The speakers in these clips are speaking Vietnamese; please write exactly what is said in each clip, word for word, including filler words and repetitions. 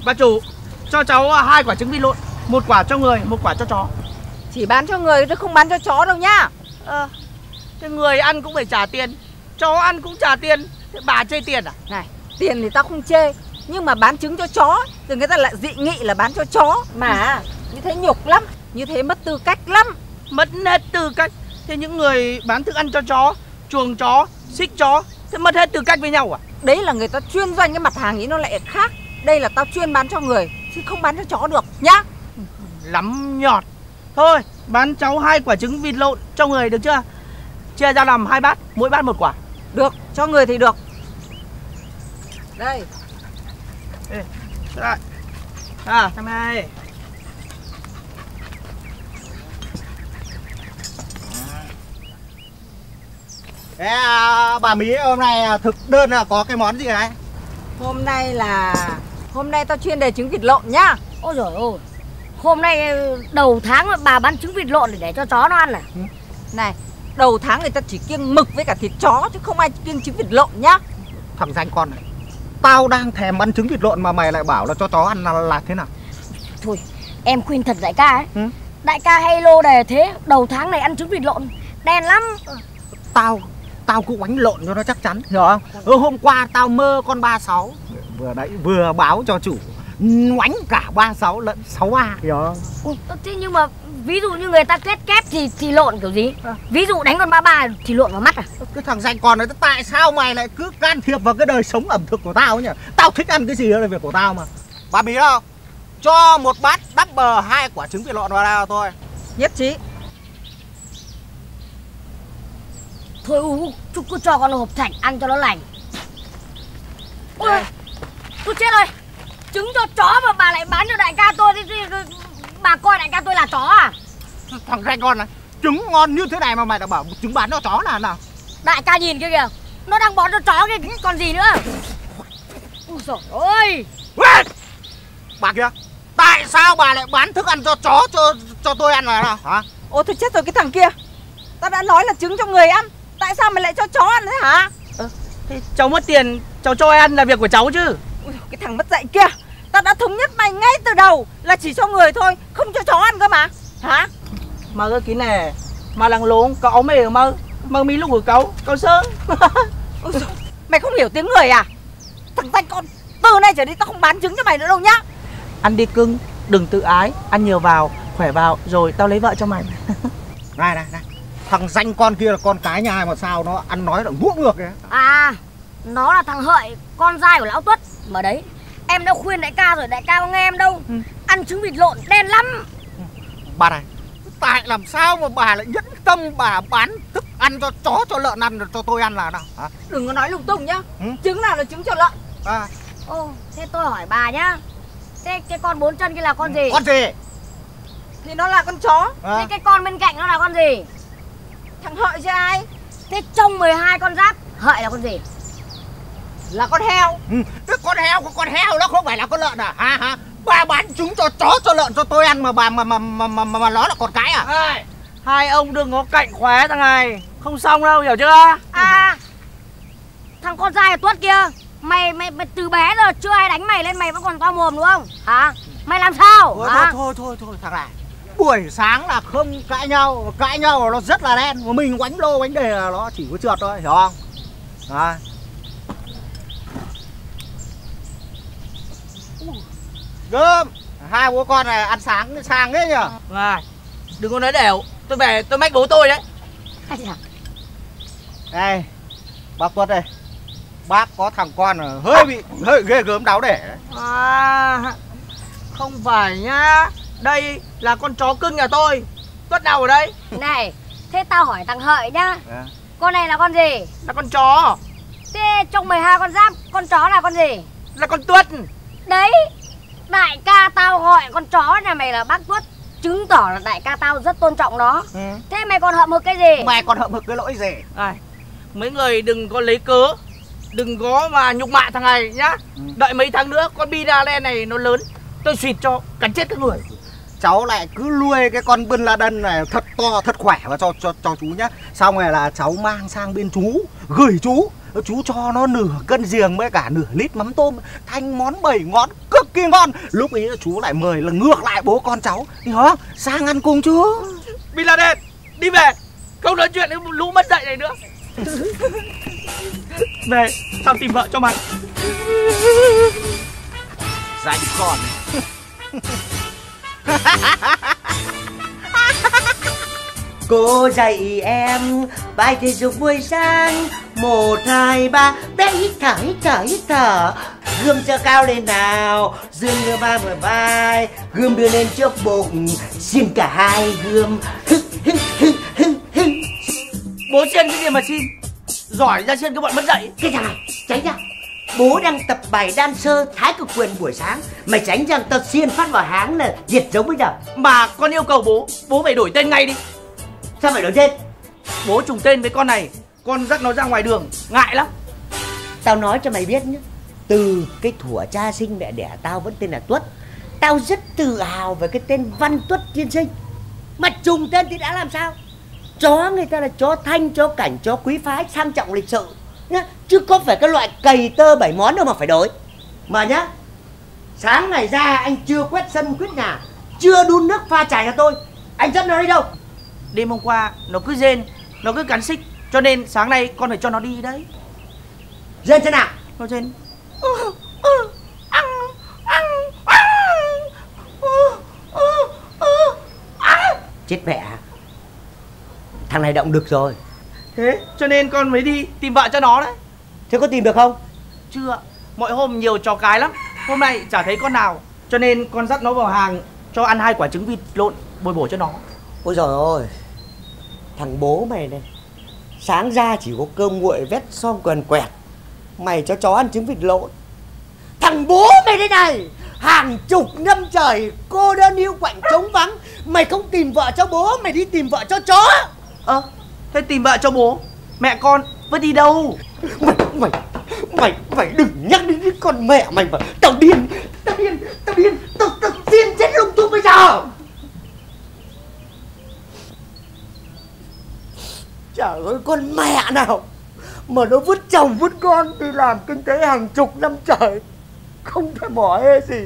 Bà chủ, cho cháu hai quả trứng vịt lộn, một quả cho người, một quả cho chó. Chỉ bán cho người chứ không bán cho chó đâu nhá. Ờ, thế người ăn cũng phải trả tiền, chó ăn cũng trả tiền, thế bà chê tiền à? Này, tiền thì tao không chê, nhưng mà bán trứng cho chó thì người ta lại dị nghị là bán cho chó. Mà như thế nhục lắm, như thế mất tư cách lắm. Mất hết tư cách. Thế những người bán thức ăn cho chó, chuồng chó, xích chó, thế mất hết tư cách với nhau à? Đấy là người ta chuyên doanh cái mặt hàng ý nó lại khác. Đây là tao chuyên bán cho người, chứ không bán cho chó được nhá. Lắm nhọt. Thôi, bán cháu hai quả trứng vịt lộn cho người được chưa? Chia ra làm hai bát, mỗi bát một quả. Được, cho người thì được. Đây. Ê, lại. À, thằng này. Thế à, bà Mỹ hôm nay thực đơn là có cái món gì đấy? Hôm nay là... Hôm nay tao chuyên đề trứng vịt lộn nhá. Ôi giời ơi, hôm nay đầu tháng mà bà bán trứng vịt lộn để, để cho chó nó ăn à? Ừ. Này, đầu tháng người ta chỉ kiêng mực với cả thịt chó chứ không ai kiêng trứng vịt lộn nhá. Thằng danh con này, tao đang thèm ăn trứng vịt lộn mà mày lại bảo là cho chó ăn là, là thế nào? Thôi, em khuyên thật đại ca ấy. Ừ? Đại ca hay lô đề thế, đầu tháng này ăn trứng vịt lộn, đen lắm. Tao, tao cũng đánh lộn cho nó chắc chắn, hiểu không? Ừ, hôm qua tao mơ con ba sáu, vừa đấy, vừa báo cho chủ ngoánh cả ba sáu lẫn sáu ba, hiểu không? Ừ, thế nhưng mà ví dụ như người ta kết kép thì thì lộn kiểu gì? À. Ví dụ đánh con ba ba thì lộn vào mắt à? Cái thằng danh con này, tại sao mày lại cứ can thiệp vào cái đời sống ẩm thực của tao nhỉ? Tao thích ăn cái gì đó là việc của tao mà. Bà Mỹ đâu? Cho một bát double hai quả trứng vịt lộn vào đây thôi. Nhất trí. Thôi u, chú cứ cho con hộp thạch ăn cho nó lành. Ôi, tôi chết rồi. Trứng cho chó mà bà lại bán cho đại ca tôi thì, thì, thì bà coi đại ca tôi là chó à? Thằng danh con này, trứng ngon như thế này mà mày đã bảo trứng bán cho chó là nào? Đại ca nhìn kia kìa, nó đang bón cho chó kia còn gì nữa. Ôi giời ơi. Bà kia, tại sao bà lại bán thức ăn cho chó cho cho tôi ăn là nào hả? Ôi thôi chết rồi cái thằng kia. Tao đã nói là trứng cho người ăn, tại sao mày lại cho chó ăn thế hả? Ờ, thế cháu mất tiền, cháu cho ai ăn là việc của cháu chứ. Ui, cái thằng mất dạy kia, tao đã thống nhất mày ngay từ đầu là chỉ cho người thôi, không cho chó ăn cơ mà. Hả? Mà cái kín này, mà lằng lốn, cậu áo mề mà, mà mi lúc của cậu, cậu sơn. Ôi giời, mày không hiểu tiếng người à? Thằng danh con, từ nay trở đi tao không bán trứng cho mày nữa đâu nhá. Ăn đi cưng, đừng tự ái, ăn nhiều vào, khỏe vào, rồi tao lấy vợ cho mày. Này này này, thằng danh con kia là con cái nhà ai mà sao nó ăn nói là ngũ ngược đấy. À, nó là thằng Hợi, con trai của lão Tuất. Mà đấy, em đã khuyên đại ca rồi, đại ca có nghe em đâu. Ừ. Ăn trứng vịt lộn đen lắm. Bà này, tại làm sao mà bà lại nhẫn tâm bà bán thức ăn cho chó cho lợn ăn cho tôi ăn là nào hả? Đừng có nói lung tung nhá. Ừ? Trứng nào là trứng cho lợn? À. Ồ, thế tôi hỏi bà nhá. Thế cái con bốn chân kia là con gì? Con gì? Thì nó là con chó. À. Thế cái con bên cạnh nó là con gì? Thằng Hợi chứ ai? Thế trong mười hai con giáp, Hợi là con gì? Là con heo. Ừ, cái con heo, con heo nó không phải là con lợn à? Hả hả? Bà bán trứng cho chó cho lợn cho tôi ăn mà bà mà mà mà mà, mà, mà nó là con cái à? Hai, hai ông đừng có cạnh khóe thằng này, không xong đâu, hiểu chưa? À, thằng con trai của Tuất kia, mày, mày mày từ bé giờ chưa ai đánh mày lên mày vẫn còn to mồm đúng không? Hả? Mày làm sao? Thôi, hả? thôi thôi thôi thôi thằng này, buổi sáng là không cãi nhau, cãi nhau là nó rất là đen, mà mình quánh lô quánh đề là nó chỉ có trượt thôi, hiểu không? Đấy. Gơm, hai bố con này ăn sáng sang thế nhỉ? Này, đừng có nói đều, tôi về tôi mách bố tôi đấy. Này, bác Tuất đây, bác có thằng con là hơi bị hơi ghê gớm đáo để đấy. À, không phải nhá, đây là con chó cưng nhà tôi. Tuất nào ở đây? Này, thế tao hỏi thằng Hợi nhá. À. Con này là con gì? Là con chó. Thế trong mười hai con giáp, con chó là con gì? Là con Tuất. Đấy, đại ca tao gọi con chó nhà mày là bác Tuất, chứng tỏ là đại ca tao rất tôn trọng nó. Ừ. Thế mày còn hậm hực cái gì? Mày còn hậm hực cái lỗi gì? Này, mấy người đừng có lấy cớ, đừng có mà nhục mạ thằng này nhá. Ừ. Đợi mấy tháng nữa con Bina Len này nó lớn, tôi xịt cho cắn chết các người. Cháu lại cứ nuôi cái con Bin Laden này thật to thật khỏe và cho cho cho chú nhá. Xong rồi là cháu mang sang bên chú, gửi chú chú cho nó nửa cân giềng với cả nửa lít mắm tôm, thành món bảy ngón cực kỳ ngon. Lúc ấy chú lại mời là ngược lại bố con cháu đó sang ăn cùng chú. Bin Laden, đi về, không nói chuyện với lũ mất dạy này nữa. Về, tao tìm vợ cho mày. Dạy con. Cô dạy em bài thể dục buổi sáng. Một, hai, ba, bé hít thở, hít thở, hít thở. Gươm giơ cao lên nào, dương đưa ba bờ vai, gươm đưa lên trước bụng, xiên cả hai gươm. Hưng, hưng, hưng, hưng, hưng. Bố xiên cái gì mà xiên? Giỏi ra xiên cái bọn mất dạy. Cái thằng này, tránh ra. Bố đang tập bài đan sơ thái cực quyền buổi sáng. Mày tránh rằng tao xiên phát vào háng là diệt giống bây giờ. Mà con yêu cầu bố, bố phải đổi tên ngay đi. Sao phải đổi tên? Bố trùng tên với con này, con dắt nó ra ngoài đường, ngại lắm. Tao nói cho mày biết nhé, từ cái thuở cha sinh mẹ đẻ tao vẫn tên là Tuất. Tao rất tự hào về cái tên Văn Tuất tiên sinh. Mà trùng tên thì đã làm sao? Chó người ta là chó thanh, chó cảnh, chó quý phái, sang trọng lịch sự nhá, chứ có phải cái loại cầy tơ bảy món đâu mà phải đổi. Mà nhá, sáng ngày ra anh chưa quét sân quét nhà, chưa đun nước pha trà cho tôi, anh dẫn nó đi đâu? Đêm hôm qua nó cứ rên, nó cứ cắn xích, cho nên sáng nay con phải cho nó đi đấy. Rên thế nào? Nó rên. Chết mẹ, thằng này động được rồi. Thế cho nên con mới đi tìm vợ cho nó đấy. Thế có tìm được không? Chưa, mọi hôm nhiều chó cái lắm, hôm nay chả thấy con nào, cho nên con dắt nó vào hàng cho ăn hai quả trứng vịt lộn bồi bổ cho nó. Ôi giời ơi, thằng bố mày này, sáng ra chỉ có cơm nguội vét xong quần quẹt, mày cho chó ăn trứng vịt lộn. Thằng bố mày đây này, hàng chục năm trời cô đơn hiu quạnh trống vắng, mày không tìm vợ cho bố, mày đi tìm vợ cho chó. Ơ, à, thế tìm vợ cho bố, mẹ con vứt đi đâu? Mày, mày, mày, mày đừng nhắc đến cái con mẹ mày mà. Tao điên, tao điên, tao điên, tao, tao điên chết lung tung bây giờ. Trời ơi, con mẹ nào mà nó vứt chồng vứt con đi làm kinh tế hàng chục năm trời, không thể bỏ hê gì.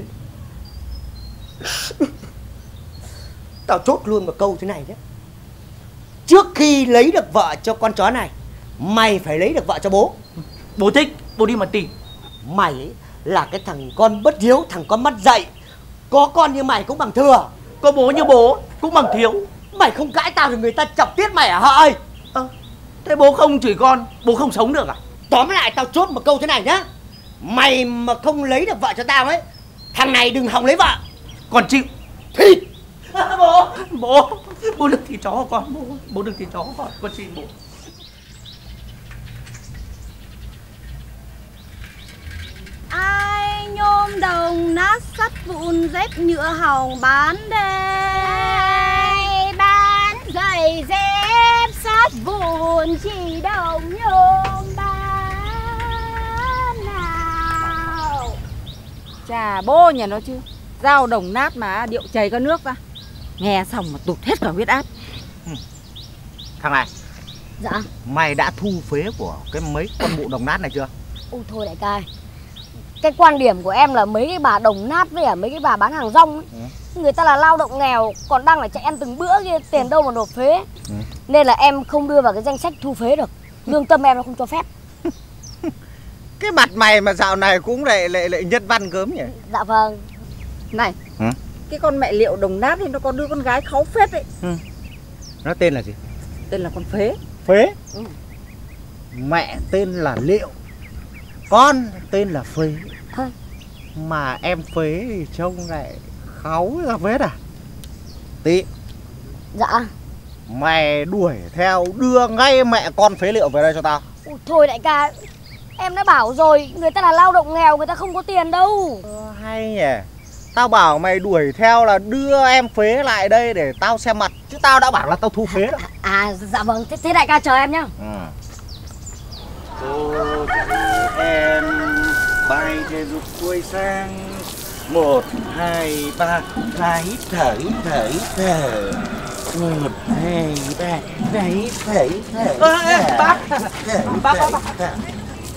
Tao chốt luôn một câu thế này nhé, trước khi lấy được vợ cho con chó này, mày phải lấy được vợ cho bố. Bố thích, bố đi mà tìm. Mày ấy là cái thằng con bất hiếu, thằng con mất dạy. Có con như mày cũng bằng thừa, có bố như bố cũng bằng thiếu. Mày không cãi tao thì người ta chọc tiết mày à hả ơi? Ờ, thế bố không chửi con, bố không sống được à? Tóm lại tao chốt một câu thế này nhá, mày mà không lấy được vợ cho tao ấy, thằng này đừng hòng lấy vợ. Còn chịu Thịt. Bố, bố, bố đừng thịt chó của con, bố, bố đừng thịt chó của con, con xin bố. Ai nhôm đồng nát sắt vụn dép nhựa hỏng bán đây, bán giày dép sắt vụn chỉ đồng nhôm bán nào. Chà bố nhà nó chứ, dao đồng nát mà điệu chảy có nước ra, nghe xong mà tụt hết cả huyết áp. Ừ. Thằng này. Dạ. Mày đã thu phế của cái mấy con mụ đồng nát này chưa? Ôi thôi đại ca, cái quan điểm của em là mấy cái bà đồng nát với cả mấy cái bà bán hàng rong ấy, ừ. người ta là lao động nghèo, còn đang phải chạy ăn từng bữa kia, tiền đâu mà nộp phế. Ừ. Nên là em không đưa vào cái danh sách thu phế được, lương tâm em nó không cho phép. Cái mặt mày mà dạo này cũng lại lại lại nhân văn gớm nhỉ? Dạ vâng. Này, ừ? cái con mẹ Liệu đồng nát thì nó có đứa con gái kháu phết đấy. Ừ. Nó tên là gì? Tên là con Phế. Phế? Ừ. Mẹ tên là Liệu, con tên là Phế. À. Mà em Phế thì trông lại kháu ra vết à? Tí. Dạ. Mày đuổi theo đưa ngay mẹ con Phế Liệu về đây cho tao. Ủa, thôi đại ca, em đã bảo rồi, người ta là lao động nghèo, người ta không có tiền đâu. Ờ, hay nhỉ. Tao bảo mày đuổi theo là đưa em Phế lại đây để tao xem mặt, chứ tao đã bảo là tao thu phế đó. À dạ vâng, thế, thế đại ca chờ em nhá. Ừ. Cô dạy em bài thể dục buổi sáng. Một, hai, ba, là hít thở, hít thở, hít thở. Một, hai, ba, là hít thở, hít thở. Ơ, ê, bác, bác, bác, bác.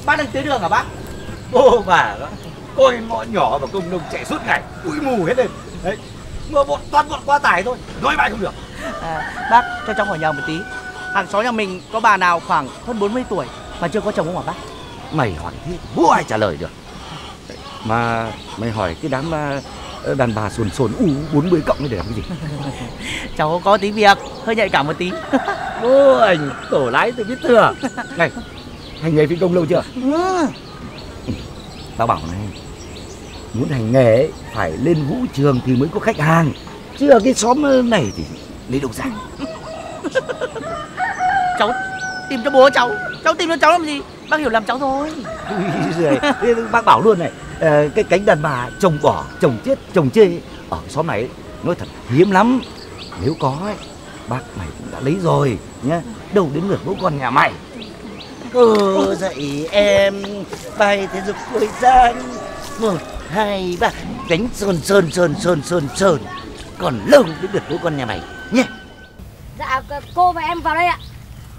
Bác đang tưới đường hả bác? Ô bà đó, coi ngõ nhỏ và công nông chạy suốt ngày, ui mù hết lên. Đấy, mà bọn toàn bọn quá tải thôi, nói mãi không được. À, bác cho cháu hỏi nhờ một tí. Hàng xóm nhà mình có bà nào khoảng hơn bốn mươi tuổi mà chưa có chồng không hả bác? Mày hỏi thế, bố ai trả lời được. Mà mày hỏi cái đám uh, đàn bà sồn sồn u bốn mươi cộng để làm cái gì? Cháu có tí việc, hơi nhạy cảm một tí. Ô anh tổ lái tôi biết thừa. Này, hành nghề phi công lâu chưa? Ừ. Tao bảo này, muốn hành nghề ấy, phải lên vũ trường thì mới có khách hàng, chứ ở cái xóm này thì lấy đâu ra. Cháu tìm cho bố cháu, cháu tìm cho cháu làm gì? Bác hiểu lầm cháu thôi. Ui, bác bảo luôn này, cái cánh đàn bà chồng bỏ, chồng chết, chồng chê ở cái xóm này ấy, nói thật hiếm lắm. Nếu có ấy, bác mày cũng đã lấy rồi nhá, đâu đến lượt bố con nhà mày. Cô dạy em bài thể dục buổi sáng, một hai ba, đánh sơn sơn sơn sơn sơn sơn, còn lâu đến lượt bố con nhà mày nhé. Dạ cô và em vào đây ạ.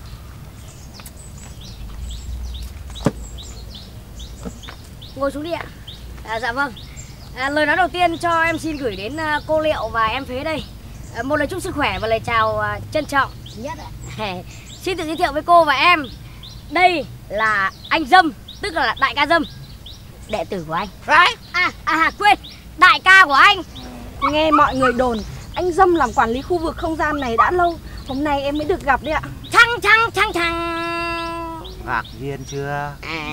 Ngồi xuống đi ạ. À, dạ vâng. À, lời nói đầu tiên cho em xin gửi đến uh, cô Liệu và em Phế đây. À, một lời chúc sức khỏe và lời chào uh, trân trọng nhất ạ. Xin tự giới thiệu với cô và em. Đây là anh Dâm, tức là đại ca Dâm, đệ tử của anh. Đấy. À, à quên, đại ca của anh. Nghe mọi người đồn anh Dâm làm quản lý khu vực không gian này đã lâu. Hôm nay em mới được gặp đấy ạ. Chăng chăng chăng chăng. Ngạc nhiên chưa? À.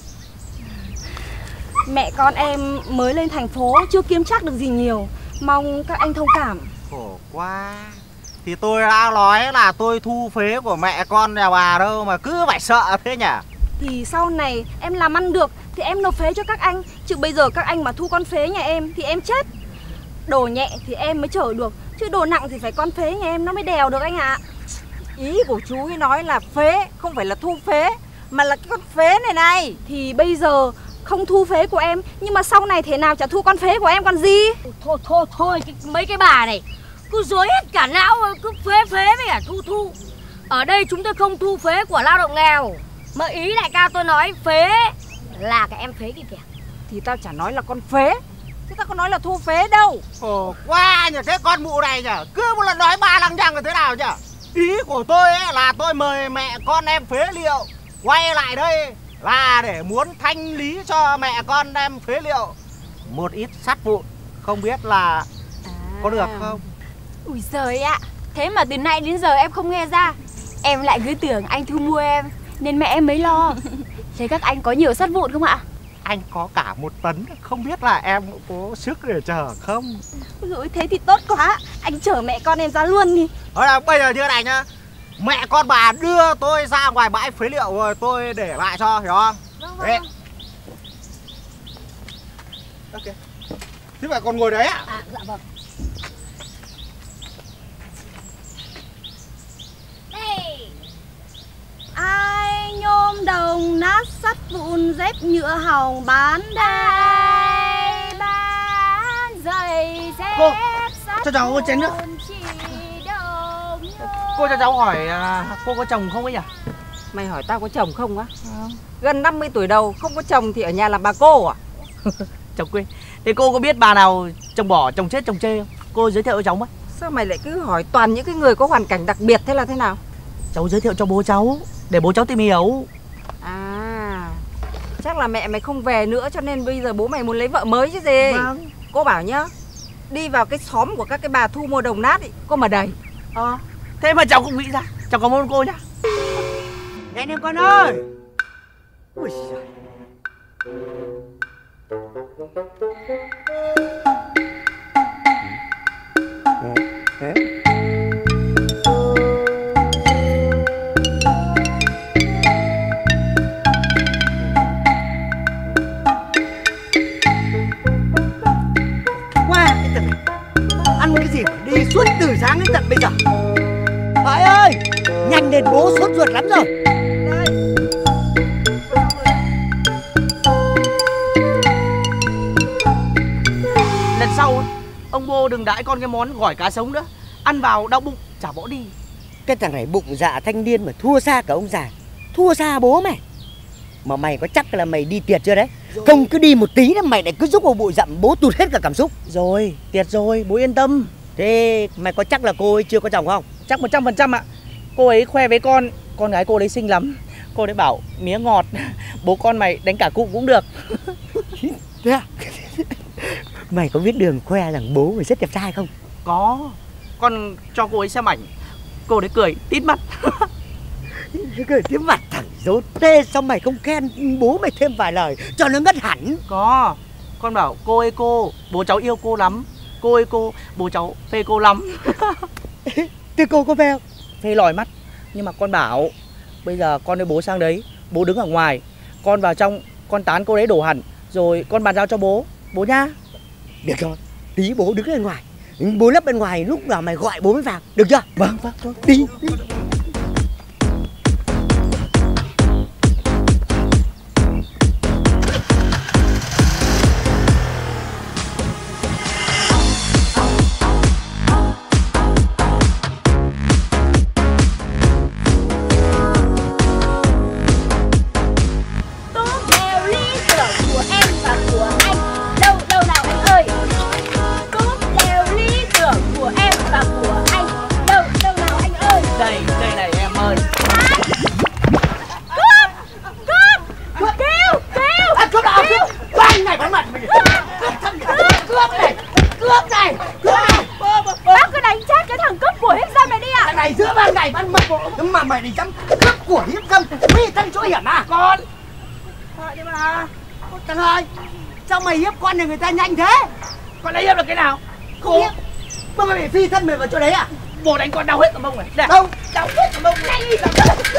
Mẹ con em mới lên thành phố, chưa kiếm chắc được gì nhiều. Mong các anh thông cảm. Khổ quá. Thì tôi đã nói là tôi thu phế của mẹ con nhà bà đâu mà cứ phải sợ thế nhỉ? Thì sau này em làm ăn được thì em nộp phế cho các anh. Chứ bây giờ các anh mà thu con phế nhà em thì em chết. Đồ nhẹ thì em mới chở được, chứ đồ nặng thì phải con phế nhà em nó mới đèo được anh ạ. Ý của chú ấy nói là phế, không phải là thu phế, mà là cái con phế này này. Thì bây giờ không thu phế của em, nhưng mà sau này thế nào chả thu con phế của em còn gì. Thôi thôi thôi, cái, mấy cái bà này cứ dối hết cả não, cứ phế phế với cả thu thu. Ở đây chúng tôi không thu phế của lao động nghèo, mà ý đại ca tôi nói phế là cái em phế kia kìa. Thì tao chả nói là con phế, chứ tao có nói là thu phế đâu. Khổ quá nhỉ, cái con mụ này nhỉ, cứ một lần nói ba lăng nhăng là thế nào nhỉ? Ý của tôi ấy là tôi mời mẹ con em phế liệu quay lại đây là để muốn thanh lý cho mẹ con em phế liệu một ít sắt vụn, không biết là à. có được không? Ui giời ạ, thế mà từ nay đến giờ em không nghe ra. Em lại cứ tưởng anh thu mua em, nên mẹ em mới lo. Thế các anh có nhiều sắt vụn không ạ? Anh có cả một tấn, không biết là em có sức để chở không? Ôi dồi, thế thì tốt quá, anh chở mẹ con em ra luôn đi. Thôi là bây giờ như thế này nhá, mẹ con bà đưa tôi ra ngoài bãi phế liệu rồi tôi để lại cho, hiểu không? Vâng, vâng. Đấy. Ok. Thế mà còn ngồi đấy ạ? À, dạ vâng. Đây. Ai nhôm đồng nát sắt vụn dép nhựa hỏng bán đây, bán giày dép. Cô, cho cháu một chén nước. Cô cho cháu hỏi à, cô có chồng không ấy nhỉ? Mày hỏi tao có chồng không á? À. Gần năm mươi tuổi đầu không có chồng thì ở nhà làm bà cô à? Chồng quê. Thế cô có biết bà nào chồng bỏ, chồng chết, chồng chê không? Cô giới thiệu cho cháu với. Sao mày lại cứ hỏi toàn những cái người có hoàn cảnh đặc biệt thế là thế nào? Cháu giới thiệu cho bố cháu, để bố cháu tìm hiểu. À, chắc là mẹ mày không về nữa cho nên bây giờ bố mày muốn lấy vợ mới chứ gì. Vâng. Cô bảo nhá, đi vào cái xóm của các cái bà thu mua đồng nát ý, cô mà đầy. Ờ, à, thế mà cháu không nghĩ ra. Cháu cảm ơn cô nhá. Nhanh lên con ơi. Ui giời. Qua cái tận này ăn cái gì đi suốt từ sáng đến tận bây giờ. Phải ơi, nhanh lên bố sốt ruột lắm rồi. Lần sau ông bố đừng đãi con cái món gỏi cá sống nữa. Ăn vào đau bụng chả bỏ đi. Cái thằng này bụng dạ thanh niên mà thua xa cả ông già, thua xa bố mày. Mà mày có chắc là mày đi tiệt chưa đấy? Rồi. Không cứ đi một tí là mày lại cứ rúc vào bụi rậm, bố tụt hết cả cảm xúc. Rồi, tiệt rồi, bố yên tâm. Thế mày có chắc là cô ấy chưa có chồng không? Chắc một trăm phần trăm ạ. Cô ấy khoe với con, con gái cô đấy xinh lắm. Cô ấy bảo mía ngọt, bố con mày đánh cả cụ cũng được. Thế à? Mày có biết Đường khoe rằng bố mày rất đẹp trai không? Có, con cho cô ấy xem ảnh. Cô đấy cười tít mắt. Cười tít mặt thằng dốt tê. Sao mày không khen bố mày thêm vài lời cho nó ngất hẳn? Có, con bảo cô ơi cô, bố cháu yêu cô lắm. Cô ơi cô, bố cháu phê cô lắm. Thế cô có phê không? Phê lòi mắt. Nhưng mà con bảo bây giờ con với bố sang đấy, bố đứng ở ngoài, con vào trong, con tán cô đấy đổ hẳn, rồi con bàn giao cho bố, bố nhá. Được rồi, tí bố đứng bên ngoài, bố lấp bên ngoài, lúc nào mày gọi bố mới vào, được chưa? Vâng, vâng, thôi, đi, đi. Mà mày đi dám cướp của hiếp dâm, nguy thân chỗ hiểm à? Con thôi đi mà. Thằng ơi, sao mày hiếp con nhà người ta nhanh thế? Con lấy hiếp được cái nào? Không hiếp. Mà mày bị phi thân mày vào chỗ đấy à? Bố đánh con đau hết cả mông này. Đây. Đâu? Đau hết cả mông này. Cướp!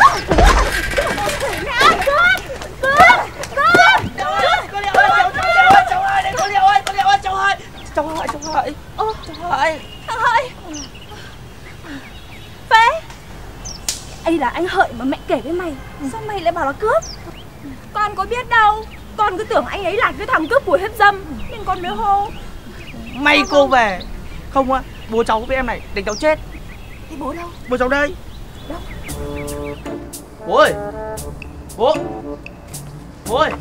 Cướp! Cô Liệu ơi, cháu ơi, cháu ơi, đây cô Liệu ơi, cô Liệu ơi, cháu ơi. Cháu ơi, cháu ơi. Ô, cháu ơi. Thằng Hợi. Phế. Ấy là anh Hợi mà mẹ kể với mày. Sao mày lại bảo là cướp? Con có biết đâu. Con cứ tưởng anh ấy là cái thằng cướp của hiếp dâm nên con mới hô. May cô về. Không á, bố cháu với em này đánh cháu chết. Thế bố đâu? Bố cháu đây. Đâu? Bố ơi. Bố. Bố ơi.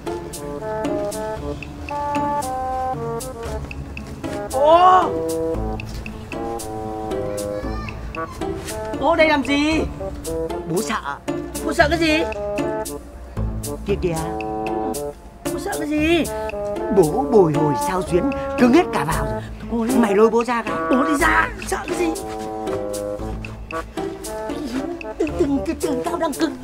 Bố. Bố đây làm gì? Bố sợ. Bố sợ cái gì? Kìa kìa. Bố sợ cái gì? Bố bồi hồi sao xuyến cứng hết cả vào rồi. Thôi mày lôi bố ra cái. Bố đi ra. Sợ cái gì? Từ từng cái từ tao đang cứng.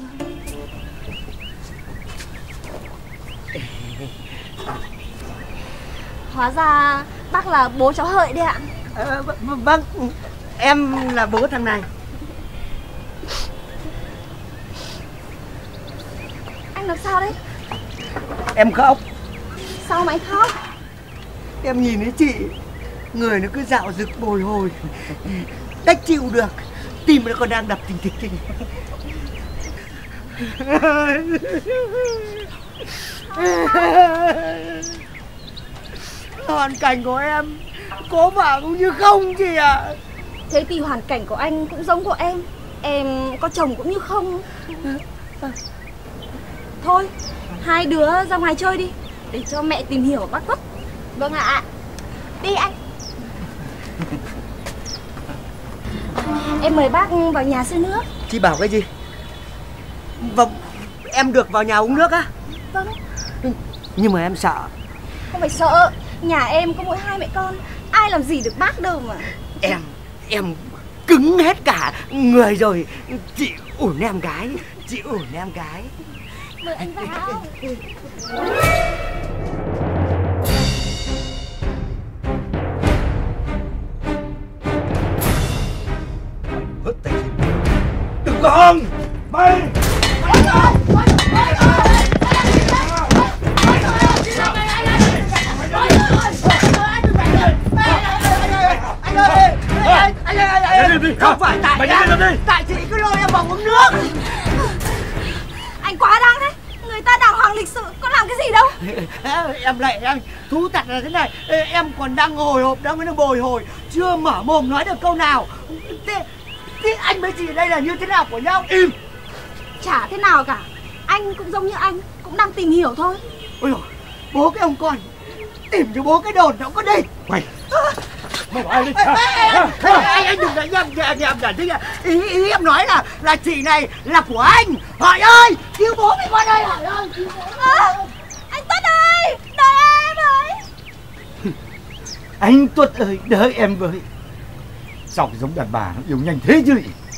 Hóa ra bác là bố cháu Hợi đấy ạ. À, vâng, em là bố thằng này. Anh làm sao đấy? Em khóc. Sao mà anh khóc? Em nhìn thấy chị, người nó cứ dạo rực bồi hồi, đách chịu được, tim nó còn đang đập thình thịch thình. Hoàn cảnh của em có vợ cũng như không chị ạ. À. Thế thì hoàn cảnh của anh cũng giống của em. Em có chồng cũng như không. Thôi, hai đứa ra ngoài chơi đi, để cho mẹ tìm hiểu bác Tuất. Vâng ạ. À. Đi anh. Em mời bác vào nhà xin nước. Chị bảo cái gì? Vâng, em được vào nhà uống nước á? Vâng. Nhưng mà em sợ. Không phải sợ, nhà em có mỗi hai mẹ con, ai làm gì được bác đâu mà. Em, em cứng hết cả người rồi. Chị ủn em gái, chị ủn em gái. Mời anh vào. Vứt tay đừng có hòng mày. Không phải tại em, tại chị cứ lôi em vào uống nước. Anh quá đáng đấy, người ta đàng hoàng lịch sự, có làm cái gì đâu. Em lại em thú thật là thế này, em còn đang hồi hộp, đang đang bồi hồi, chưa mở mồm nói được câu nào. Thế, thế anh với chị đây là như thế nào của nhau? Im. Chả thế nào cả. Anh cũng giống như anh, cũng đang tìm hiểu thôi. Ôi dồi, bố cái ông con tìm cho bố cái đồn nó có đi. Mày Mày bảo ai đi? Anh anh đừng đánh em, em em giải thích. Ý ý em nói là là chị này là của anh. Hỏi ơi, cứu bố mình qua đây Hỏi ơi. À, anh Tuất ơi, đợi em ơi. anh Tuất ơi, đợi em với. Sao cái giống đàn bà nó yêu nhanh thế chứ?